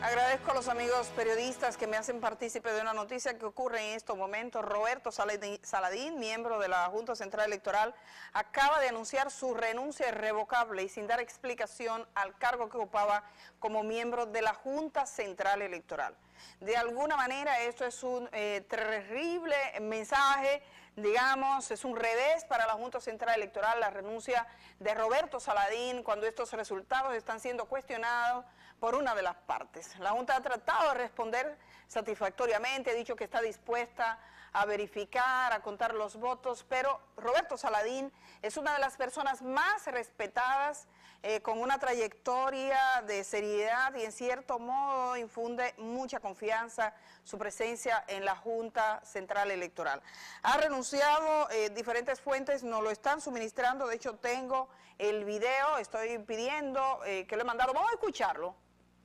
Agradezco a los amigos periodistas que me hacen partícipe de una noticia que ocurre en estos momentos. Roberto Saladín, miembro de la Junta Central Electoral, acaba de anunciar su renuncia irrevocable y sin dar explicación al cargo que ocupaba como miembro de la Junta Central Electoral. De alguna manera esto es un terrible mensaje, digamos, es un revés para la Junta Central Electoral, la renuncia de Roberto Saladín cuando estos resultados están siendo cuestionados por una de las partes. La Junta ha tratado de responder satisfactoriamente, ha dicho que está dispuesta a verificar, a contar los votos, pero Roberto Saladín es una de las personas más respetadas, con una trayectoria de seriedad y en cierto modo infunde mucha confianza su presencia en la Junta Central Electoral. Ha renunciado, diferentes fuentes nos lo están suministrando, de hecho tengo el video, estoy pidiendo que lo he mandado, vamos a escucharlo.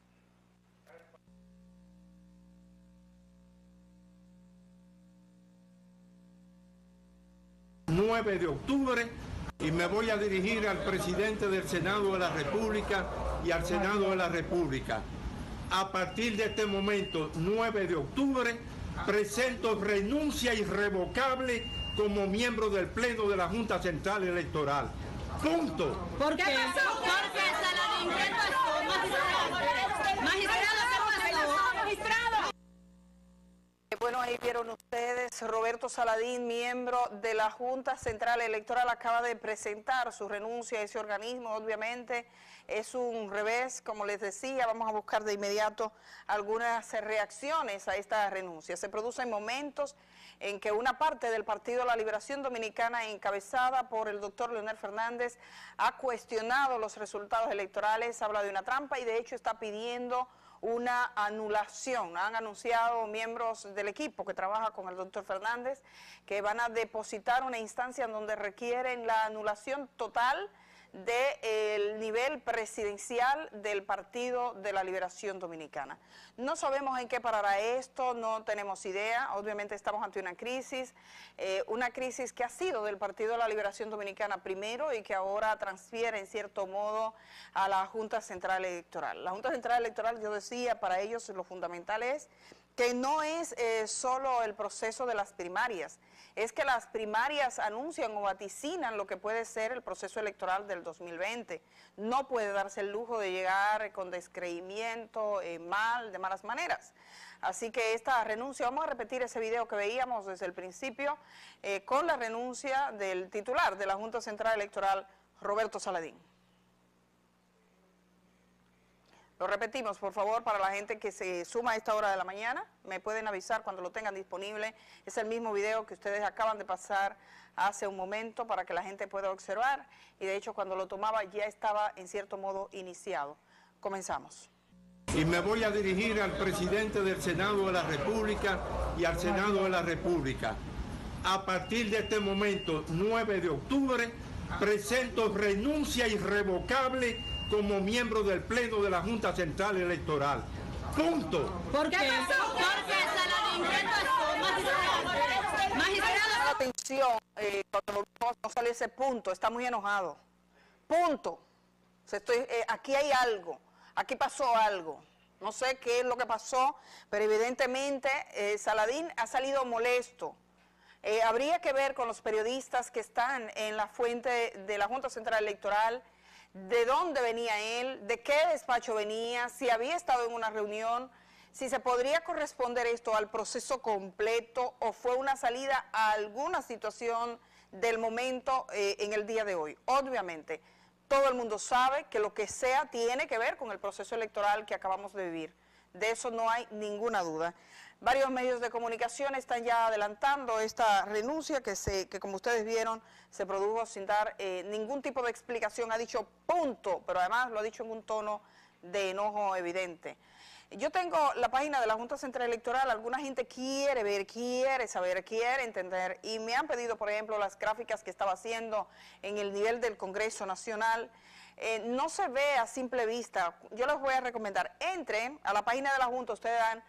...9 de octubre, y me voy a dirigir al presidente del Senado de la República y al Senado de la República. A partir de este momento, 9 de octubre, presento renuncia irrevocable como miembro del Pleno de la Junta Central Electoral. Punto. ¿Por qué? ¿Qué pasó? Porque Saladín, ¿qué pasó? Magistrado, ¿qué pasó? Magistrado. Bueno, ahí vieron ustedes, Roberto Saladín, miembro de la Junta Central Electoral, acaba de presentar su renuncia a ese organismo. Obviamente es un revés, como les decía, vamos a buscar de inmediato algunas reacciones a esta renuncia. Se producen momentos en que una parte del Partido de la Liberación Dominicana, encabezada por el doctor Leonel Fernández, ha cuestionado los resultados electorales, habla de una trampa y de hecho está pidiendo una anulación. Han anunciado miembros del equipo que trabaja con el doctor Fernández que van a depositar una instancia en donde requieren la anulación total del nivel presidencial del Partido de la Liberación Dominicana. No sabemos en qué parará esto, no tenemos idea, obviamente estamos ante una crisis que ha sido del Partido de la Liberación Dominicana primero y que ahora transfiere en cierto modo a la Junta Central Electoral. La Junta Central Electoral, yo decía, para ellos lo fundamental es que no es solo el proceso de las primarias, es que las primarias anuncian o vaticinan lo que puede ser el proceso electoral del 2020. No puede darse el lujo de llegar con descreimiento, de malas maneras. Así que esta renuncia, vamos a repetir ese video que veíamos desde el principio, con la renuncia del titular de la Junta Central Electoral, Roberto Saladín. Lo repetimos, por favor, para la gente que se suma a esta hora de la mañana. Me pueden avisar cuando lo tengan disponible. Es el mismo video que ustedes acaban de pasar hace un momento para que la gente pueda observar. Y de hecho, cuando lo tomaba ya estaba en cierto modo iniciado. Comenzamos. Y me voy a dirigir al presidente del Senado de la República y al Senado de la República. A partir de este momento, 9 de octubre, presento renuncia irrevocable como miembro del Pleno de la Junta Central Electoral. Punto. ¿Por qué? ¿Qué pasó? Porque Saladín, ¿qué pasó? Magistrado. Atención, cuando no sale ese punto, está muy enojado. Punto. Aquí hay algo, aquí pasó algo. No sé qué es lo que pasó, pero evidentemente Saladín ha salido molesto. Habría que ver con los periodistas que están en la fuente de la Junta Central Electoral, de dónde venía él, de qué despacho venía, si había estado en una reunión, si se podría corresponder esto al proceso completo o fue una salida a alguna situación del momento en el día de hoy. Obviamente, todo el mundo sabe que lo que sea tiene que ver con el proceso electoral que acabamos de vivir. De eso no hay ninguna duda. Varios medios de comunicación están ya adelantando esta renuncia que como ustedes vieron se produjo sin dar ningún tipo de explicación. Ha dicho punto, pero además lo ha dicho en un tono de enojo evidente. Yo tengo la página de la Junta Central Electoral, alguna gente quiere ver, quiere saber, quiere entender y me han pedido, por ejemplo, las gráficas que estaba haciendo en el nivel del Congreso Nacional. No se ve a simple vista. Yo les voy a recomendar, entren a la página de la Junta, ustedes dan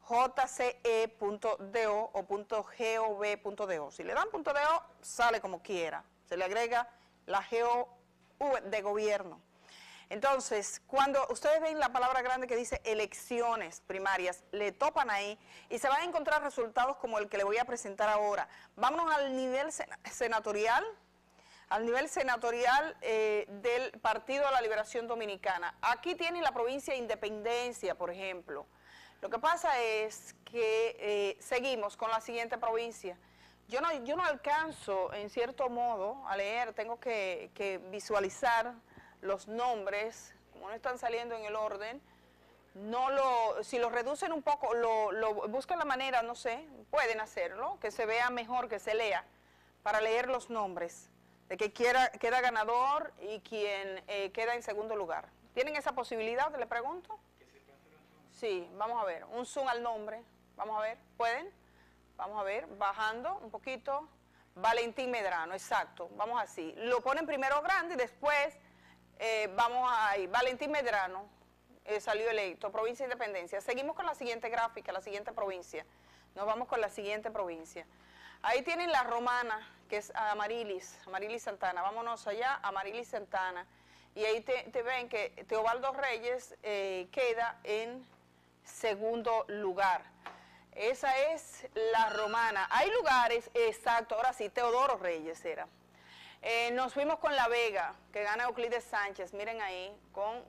jce.do o .gov.do. Si le dan .do, sale como quiera. Se le agrega la GOV de gobierno. Entonces, cuando ustedes ven la palabra grande que dice elecciones primarias, le topan ahí y se van a encontrar resultados como el que le voy a presentar ahora. Vámonos al nivel senatorial. Al nivel senatorial del Partido de la Liberación Dominicana. Aquí tienen la provincia de Independencia, por ejemplo. Lo que pasa es que seguimos con la siguiente provincia. Yo no alcanzo, en cierto modo, a leer, tengo que visualizar los nombres, como no están saliendo en el orden. Si los reducen un poco, buscan la manera, no sé, pueden hacerlo, que se vea mejor, que se lea, para leer los nombres de que queda ganador y quien queda en segundo lugar. ¿Tienen esa posibilidad, le pregunto? Sí, vamos a ver, un zoom al nombre, vamos a ver, ¿pueden? Vamos a ver, bajando un poquito, Valentín Medrano, exacto, vamos así. Lo ponen primero grande y después vamos ahí, Valentín Medrano salió electo, provincia de Independencia. Seguimos con la siguiente gráfica, la siguiente provincia, nos vamos con la siguiente provincia. Ahí tienen la romana, que es Amarilis Santana. Vámonos allá, Amarilis Santana. Y ahí te ven que Teobaldo Reyes queda en segundo lugar. Esa es la romana. Hay lugares, exacto, ahora sí, Teodoro Reyes era. Nos fuimos con La Vega, que gana Euclides Sánchez, miren ahí, con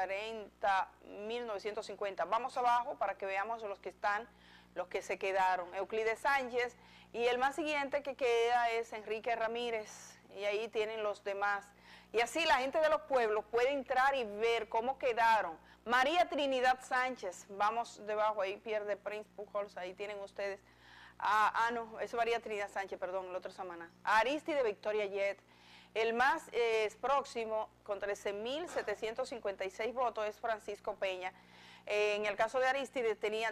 40.950. Vamos abajo para que veamos los que están, los que se quedaron. Euclides Sánchez. Y el más siguiente que queda es Enrique Ramírez, y ahí tienen los demás. Y así la gente de los pueblos puede entrar y ver cómo quedaron. María Trinidad Sánchez, vamos debajo, ahí pierde Prince Pujols, ahí tienen ustedes. No, es María Trinidad Sánchez, perdón, el otro Samaná. Aristide Victoria Yet. El más próximo, con 13.756 votos, es Francisco Peña. En el caso de Aristide tenía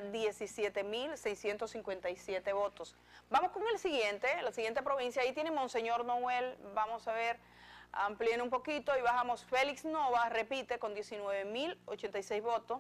17.657 votos. Vamos con la siguiente provincia, ahí tiene Monseñor Noel, vamos a ver, amplíen un poquito y bajamos. Félix Nova repite con 19.086 votos,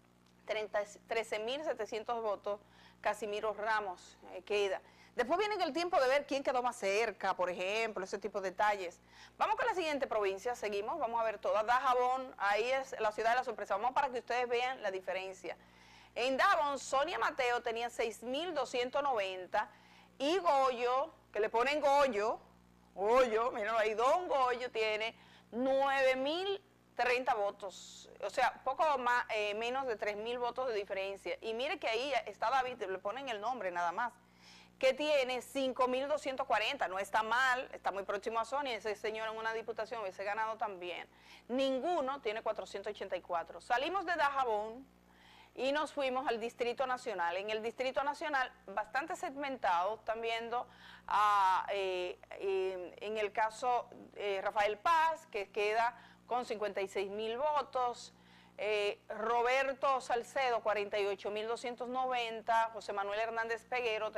13.700 votos, Casimiro Ramos queda. Después viene el tiempo de ver quién quedó más cerca, por ejemplo, ese tipo de detalles. Vamos con la siguiente provincia, seguimos, vamos a ver todas. Dajabón, ahí es la ciudad de la sorpresa. Vamos para que ustedes vean la diferencia. En Dajabón, Sonia Mateo tenía 6.290 y Goyo, que le ponen Goyo, miren ahí, Don Goyo tiene 9.030 votos, o sea, poco más, menos de 3.000 votos de diferencia. Y mire que ahí está David, le ponen el nombre nada más, que tiene 5.240, no está mal, está muy próximo a Sonia, ese señor en una diputación hubiese ganado también. Ninguno tiene 484. Salimos de Dajabón y nos fuimos al Distrito Nacional. En el Distrito Nacional, bastante segmentado, están viendo en el caso Rafael Paz, que queda con 56.000 votos, Roberto Salcedo, 48.290, José Manuel Hernández Peguero,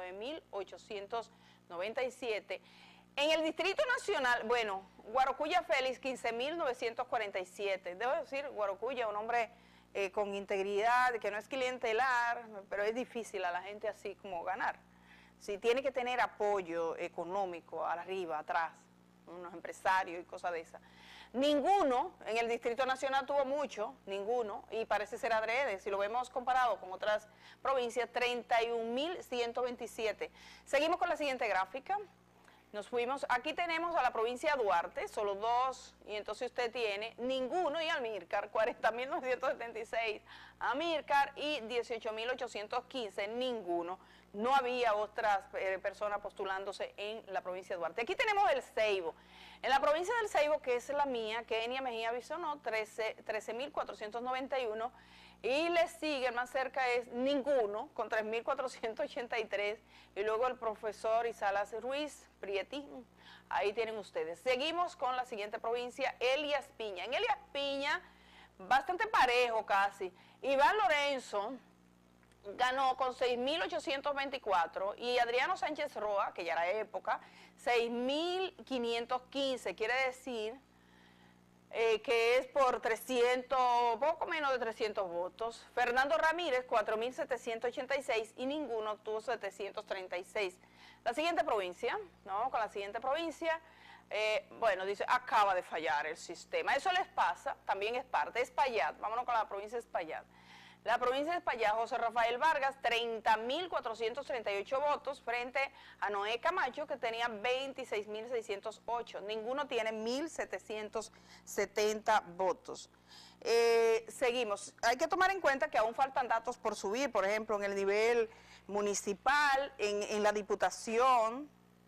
39.897. En el Distrito Nacional, bueno, Guarocuya Félix, 15.947. Debo decir, Guarocuya, un hombre con integridad, que no es clientelar, pero es difícil a la gente así como ganar. Si tiene que tener apoyo económico arriba, atrás, unos empresarios y cosas de esas. Ninguno en el Distrito Nacional tuvo mucho, ninguno, y parece ser adrede, si lo vemos comparado con otras provincias, 31.127. Seguimos con la siguiente gráfica. Nos fuimos, aquí tenemos a la provincia de Duarte, solo dos, y entonces usted tiene ninguno, y Amílcar, 40.976, Amílcar, y 18.815, ninguno. No había otras personas postulándose en la provincia de Duarte. Aquí tenemos el Ceibo. En la provincia del Ceibo, que es la mía, Kenia Mejía Bisonó, 13.491, y le sigue, el más cerca es ninguno, con 3.483, y luego el profesor Isalas Ruiz, Prietín, ahí tienen ustedes. Seguimos con la siguiente provincia, Elías Piña. En Elías Piña, bastante parejo casi, Iván Lorenzo ganó con 6.824 y Adriano Sánchez Roa, que ya era época, 6.515, quiere decir que es por 300, poco menos de 300 votos. Fernando Ramírez, 4.786 y ninguno obtuvo 736. La siguiente provincia, ¿no? Con la siguiente provincia, Bueno, dice, acaba de fallar el sistema. Eso les pasa, también es parte. Espaillat, vámonos con la provincia de Espaillat. La provincia de Espaillat, José Rafael Vargas, 30.438 votos frente a Noé Camacho, que tenía 26.608. Ninguno tiene 1.770 votos. Seguimos. Hay que tomar en cuenta que aún faltan datos por subir, por ejemplo, en el nivel municipal, en la diputación.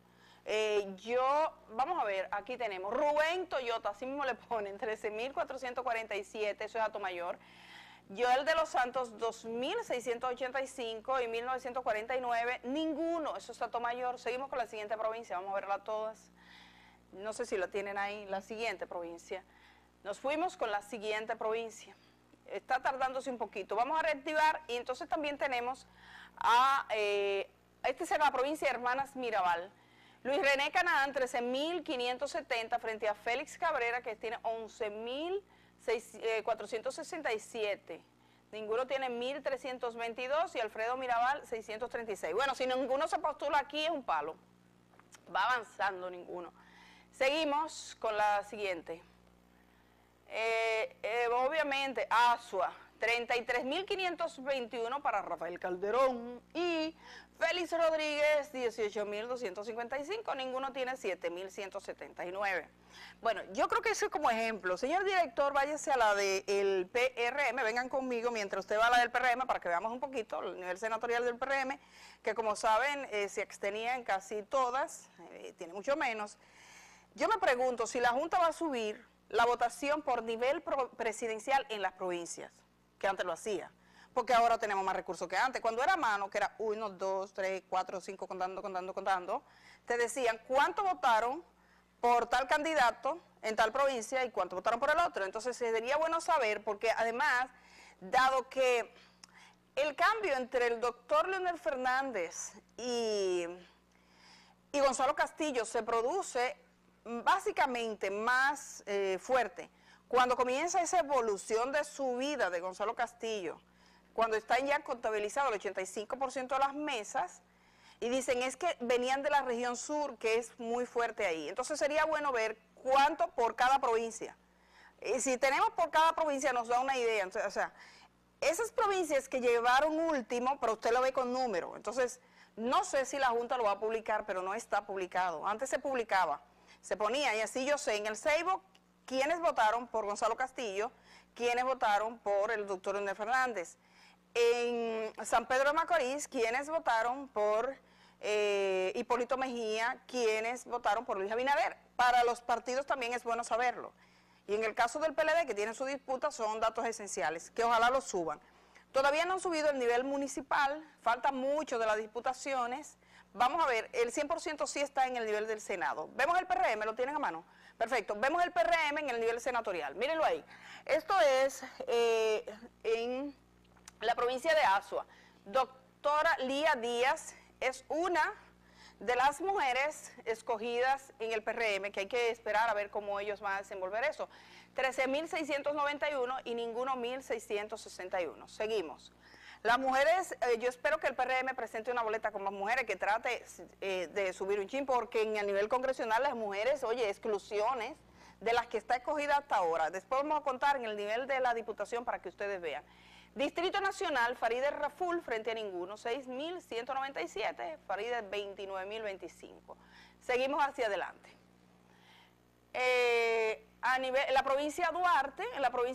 Vamos a ver, aquí tenemos Rubén Toyota, así mismo le ponen 13.447, eso es Atomayor. Joel de los Santos 2.685 y 1.949, ninguno, eso es Atomayor. Seguimos con la siguiente provincia, vamos a verla todas. No sé si la tienen ahí, la siguiente provincia. Nos fuimos con la siguiente provincia. Está tardándose un poquito. Vamos a reactivar y entonces también tenemos a, esta es la provincia de Hermanas Mirabal. Luis René Canaán, 13.570 frente a Félix Cabrera, que tiene 11.467. Ninguno tiene 1.322 y Alfredo Mirabal, 636. Bueno, si ninguno se postula aquí es un palo. Va avanzando ninguno. Seguimos con la siguiente. Obviamente, Asua, 33.521 para Rafael Calderón y Félix Rodríguez, 18.255, ninguno tiene 7.179. Bueno, yo creo que eso es como ejemplo. Señor director, váyase a la del PRM, vengan conmigo mientras usted va a la del PRM para que veamos un poquito el nivel senatorial del PRM, que como saben se extenía en casi todas, tiene mucho menos. Yo me pregunto si la Junta va a subir la votación por nivel presidencial en las provincias, que antes lo hacía, porque ahora tenemos más recursos que antes. Cuando era mano, que era 1, 2, 3, 4, 5, contando, te decían cuánto votaron por tal candidato en tal provincia y cuánto votaron por el otro. Entonces sería bueno saber, porque además, dado que el cambio entre el doctor Leonel Fernández y Gonzalo Castillo se produce básicamente más fuerte cuando comienza esa evolución de su vida de Gonzalo Castillo, cuando están ya contabilizados el 85% de las mesas, y dicen es que venían de la región sur, que es muy fuerte ahí. Entonces sería bueno ver cuánto por cada provincia. Y si tenemos por cada provincia nos da una idea. Entonces, o sea, esas provincias que llevaron último, pero usted lo ve con número. Entonces, no sé si la Junta lo va a publicar, pero no está publicado. Antes se publicaba. Se ponía, y así yo sé, en el Seibo, quiénes votaron por Gonzalo Castillo, quiénes votaron por el doctor Leonel Fernández. En San Pedro de Macorís, quiénes votaron por Hipólito Mejía, quiénes votaron por Luis Abinader. Para los partidos también es bueno saberlo. Y en el caso del PLD, que tiene su disputa, son datos esenciales, que ojalá los suban. Todavía no han subido el nivel municipal, falta mucho de las diputaciones. Vamos a ver, el 100% sí está en el nivel del Senado. ¿Vemos el PRM? ¿Lo tienen a mano? Perfecto. Vemos el PRM en el nivel senatorial. Mírenlo ahí. Esto es en la provincia de Azua. Doctora Lía Díaz es una de las mujeres escogidas en el PRM, que hay que esperar a ver cómo ellos van a desenvolver eso. 13.691 y ninguno 1.661. Seguimos. Las mujeres, yo espero que el PRM presente una boleta con las mujeres que trate de subir un chin, porque en el nivel congresional las mujeres, oye, exclusiones de las que está escogida hasta ahora. Después vamos a contar en el nivel de la diputación para que ustedes vean. Distrito Nacional, Farideh Raful frente a ninguno, 6.197, Farideh 29.025. Seguimos hacia adelante. En la provincia de Duarte,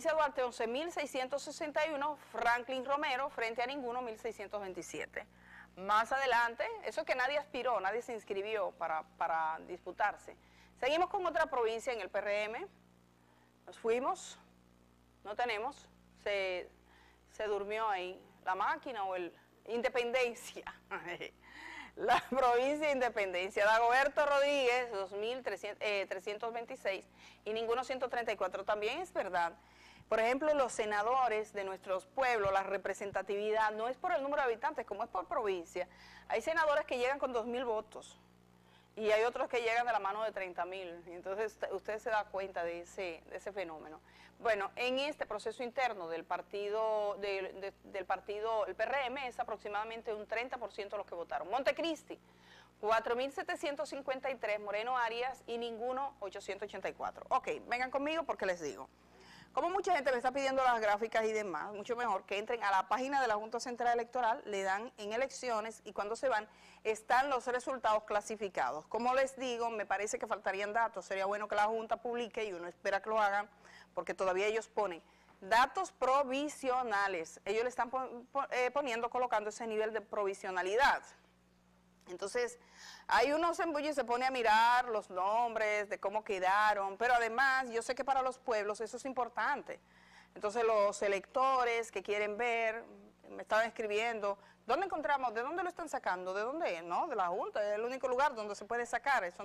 11.661, Franklin Romero frente a ninguno, 1.627. Más adelante, eso es que nadie aspiró, nadie se inscribió para disputarse. Seguimos con otra provincia en el PRM, nos fuimos, no tenemos, se durmió ahí la máquina o el Independencia. La provincia de Independencia, Dagoberto Rodríguez, 2.326 y ninguno 134. También es verdad, por ejemplo, los senadores de nuestros pueblos, la representatividad no es por el número de habitantes, como es por provincia. Hay senadores que llegan con 2.000 votos y hay otros que llegan de la mano de 30.000. Entonces, usted se da cuenta de ese fenómeno. Bueno, en este proceso interno del partido, el PRM, es aproximadamente un 30% de los que votaron. Montecristi 4.753 Moreno Arias y ninguno 884. Ok, vengan conmigo porque les digo. Como mucha gente me está pidiendo las gráficas y demás, mucho mejor que entren a la página de la Junta Central Electoral, le dan en elecciones y cuando se van están los resultados clasificados. Como les digo, me parece que faltarían datos, sería bueno que la Junta publique y uno espera que lo hagan porque todavía ellos ponen datos provisionales. Ellos le están colocando ese nivel de provisionalidad. Entonces, hay uno se embulle y se pone a mirar los nombres, de cómo quedaron, pero además yo sé que para los pueblos eso es importante. Entonces los electores que quieren ver, me estaban escribiendo, ¿dónde encontramos? ¿De dónde lo están sacando? ¿De dónde es? No, de la Junta, es el único lugar donde se puede sacar, eso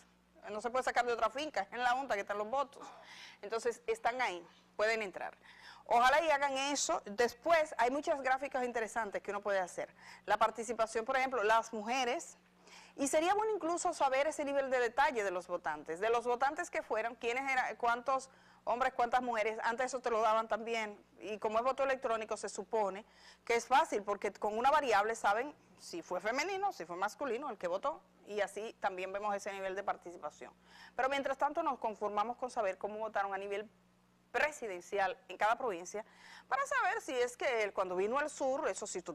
no se puede sacar de otra finca, es en la Junta que están los votos. Entonces están ahí, pueden entrar. Ojalá y hagan eso. Después hay muchas gráficas interesantes que uno puede hacer. La participación, por ejemplo, las mujeres. Y sería bueno incluso saber ese nivel de detalle de los votantes que fueron, quiénes eran, cuántos hombres, cuántas mujeres. Antes eso te lo daban también. Y como es voto electrónico se supone que es fácil porque con una variable saben si fue femenino, si fue masculino el que votó. Y así también vemos ese nivel de participación. Pero mientras tanto nos conformamos con saber cómo votaron a nivel presidencial en cada provincia para saber si es que cuando vino al sur, eso sí,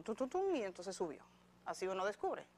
y entonces subió. Así uno descubre.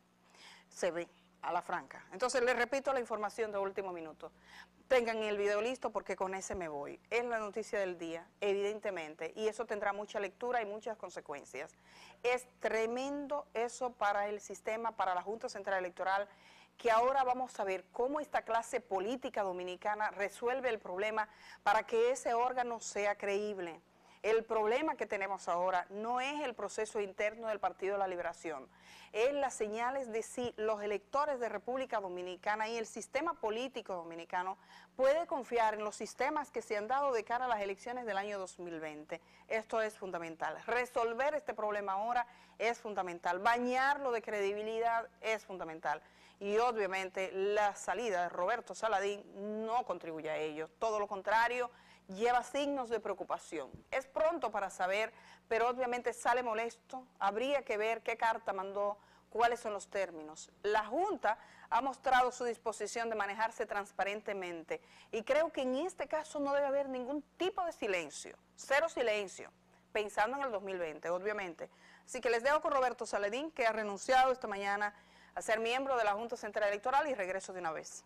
Se ve a la franca. Entonces les repito la información de último minuto. Tengan el video listo porque con ese me voy. Es la noticia del día, evidentemente, y eso tendrá mucha lectura y muchas consecuencias. Es tremendo eso para el sistema, para la Junta Central Electoral, que ahora vamos a ver cómo esta clase política dominicana resuelve el problema para que ese órgano sea creíble. El problema que tenemos ahora no es el proceso interno del Partido de la Liberación, es las señales de si los electores de República Dominicana y el sistema político dominicano puede confiar en los sistemas que se han dado de cara a las elecciones del año 2020. Esto es fundamental. Resolver este problema ahora es fundamental. Bañarlo de credibilidad es fundamental. Y obviamente la salida de Roberto Saladín no contribuye a ello, todo lo contrario, lleva signos de preocupación. Es pronto para saber, pero obviamente sale molesto, habría que ver qué carta mandó, cuáles son los términos. La Junta ha mostrado su disposición de manejarse transparentemente y creo que en este caso no debe haber ningún tipo de silencio, cero silencio, pensando en el 2020, obviamente. Así que les dejo con Roberto Saladín, que ha renunciado esta mañana a ser miembro de la Junta Central Electoral y regreso de una vez.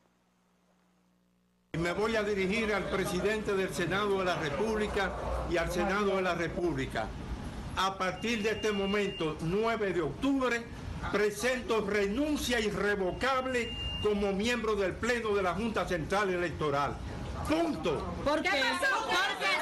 Me voy a dirigir al presidente del Senado de la República y al Senado de la República. A partir de este momento, 9 de octubre, presento renuncia irrevocable como miembro del Pleno de la Junta Central Electoral. Punto. ¿Por qué? ¿Por qué?